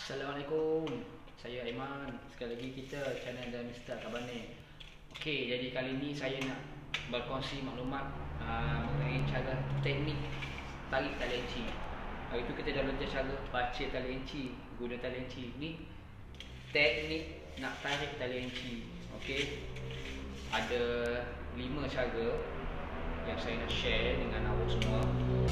Assalamualaikum. Saya Aiman. Sekali lagi kita channel dan Mr. Kabane. Okey, jadi kali ni saya nak berkongsi maklumat mengenai cara teknik tarik tali enci. Hari tu kita dah belajar cara baca tali enci, guna tali enci. Ni teknik nak tarik tali enci. Okey. Ada 5 cara yang saya nak share dengan awak semua.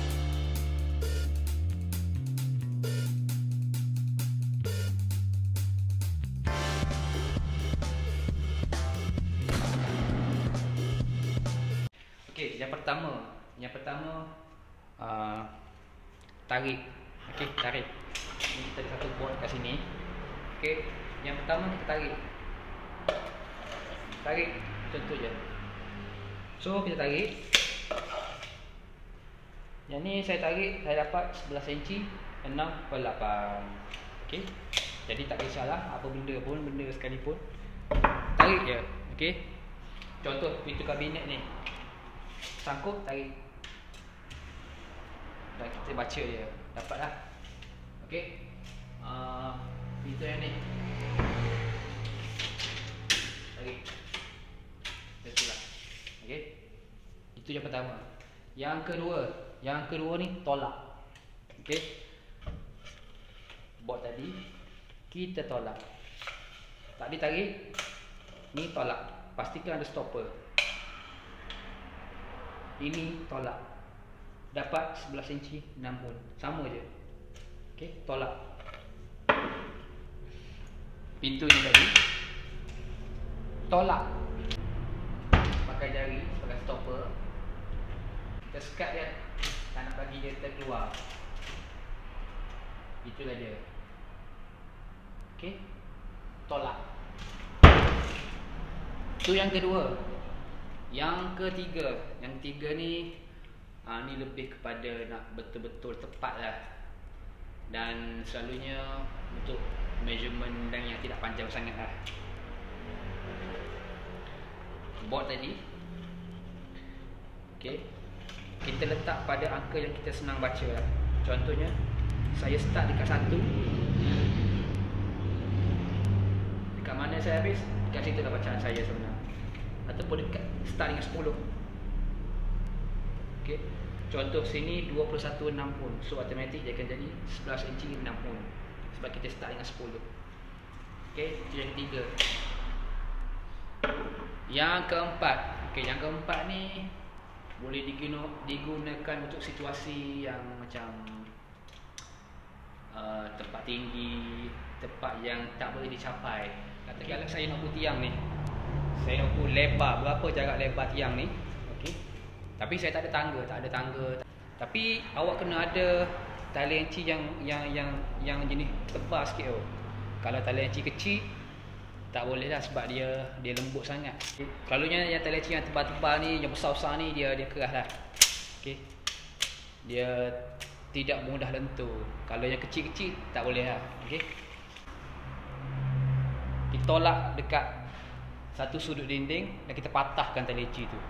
Okey, yang pertama tarik. Okey, tarik. Ini kita ada satu board kat sini. Okey, yang pertama kita tarik. Tarik contoh je. So kita tarik. Yang ni saya tarik, saya dapat 11 cm 6.8. Okey. Jadi tak kisahlah apa benda pun, benda sekalipun. Tarik je. Okey. Contoh pintu kabinet ni. Sangkut, tarik. Dan kita baca dia. Dapatlah. Okey. Pintu yang ni. Tarik. Betulah. Okey. Itu yang pertama. Yang kedua ni tolak. Okey. Board tadi kita tolak. Tak ditarik. Ni tolak. Pastikan ada stopper. Ini tolak. Dapat 11 inci 6 pun. Sama je. Okey, tolak. Pintu ni tadi tolak. Pakai jari sebagai stopper. Kita sekat dia. Tak nak bagi dia terkeluar. Itulah dia. Okey. Tolak. Itu yang kedua. Yang ketiga ni ni lebih kepada nak betul-betul tepat lah. Dan selalunya untuk measurement dan yang tidak panjang sangat lah. Board tadi. Okey. Kita letak pada angka yang kita senang baca lah. Contohnya saya start dekat 1. Dekat mana saya habis? Dekat situ dah bacaan saya sebenarnya. Ataupun dekat start dengan 10. Okey. Contoh sini 21.6 pun. So automatik dia akan jadi 11 inci 6 pun. Sebab kita start dengan 10. Okey, itu yang ketiga. Yang keempat. Okey, yang keempat ni boleh digunakan untuk situasi yang macam tempat tinggi, tempat yang tak boleh dicapai. Katakanlah saya nak ukur tiang ni. Saya nak ukur lebar, berapa jarak lebar tiang ni. Okey. Tapi saya tak ada tangga. Tapi awak kena ada tali enci yang jenis tebal sikit tu. Kalau tali enci kecil tak boleh lah sebab dia lembut sangat. Selalunya yang tali enci yang tebal-tebal ni, yang besar-besar ni dia keras lah. Okey. Dia tidak mudah lentur. Kalau yang kecil-kecil tak boleh lah. Okey. Kita tolak dekat satu sudut dinding dan kita patahkan tali enci tu.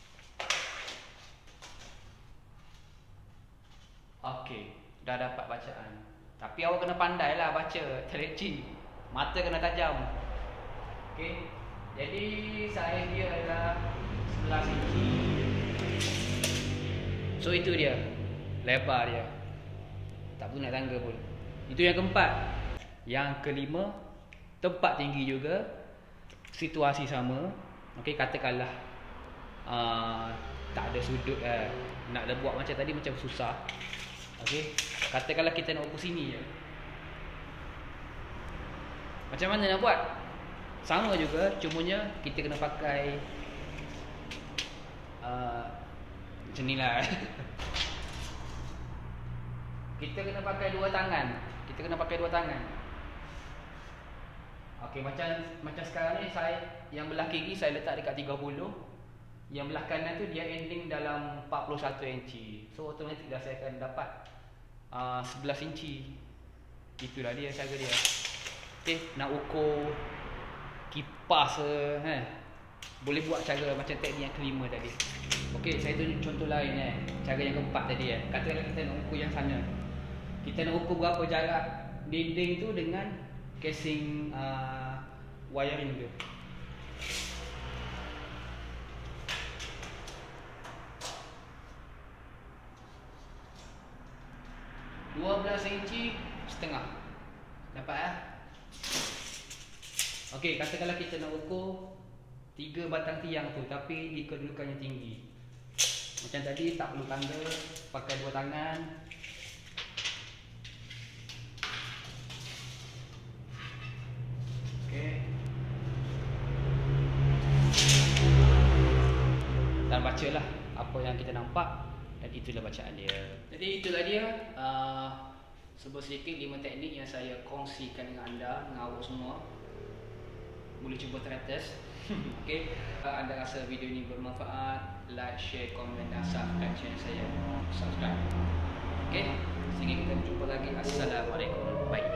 Okey, dah dapat bacaan. Tapi awak kena pandai lah baca tali enci. Mata kena tajam. Okey. Jadi saiz dia adalah 11 inci. So itu dia. Lebar dia. Tak perlu nak tangga pun. Itu yang keempat. Yang kelima, tempat tinggi juga. Situasi sama. Okey, katakanlah tak ada sudut lah. Nak buat macam tadi macam susah. Okey, katakanlah kita nak ukur sini je. Macam mana nak buat? Sama juga, cumanya kita kena pakai macam ni lah. Kita kena pakai dua tangan. Okey, macam sekarang ni saya yang belah kiri saya letak dekat 30. Yang belah kanan tu dia ending dalam 41 inci. So automatik dah saya akan dapat 11 inci. Itulah dia cara dia. Okey, nak ukur kipas boleh buat cara macam teknik yang kelima tadi. Okey, saya tunjuk contoh lain cara yang keempat tadi Katakanlah kita nak ukur yang sana. Kita nak ukur berapa jarak dinding tu dengan casing wiring tu. RM12.5 dapat Okey, katakanlah kita nak ukur 3 batang tiang tu tapi di kedudukan yang tinggi. Macam tadi tak perlu tangga, pakai 2 tangan. Okey. Dan bacalah apa yang kita nampak dan itulah bacaan dia. Jadi itulah dia sebuah sedikit 5 teknik yang saya kongsikan dengan anda, dengan awak semua. Boleh cuba teratas. Okey, anda rasa video ini bermanfaat, like, share, komen dan subscribe channel saya. Subscribe. Okey, sehingga kita berjumpa lagi. Assalamualaikum. Bye.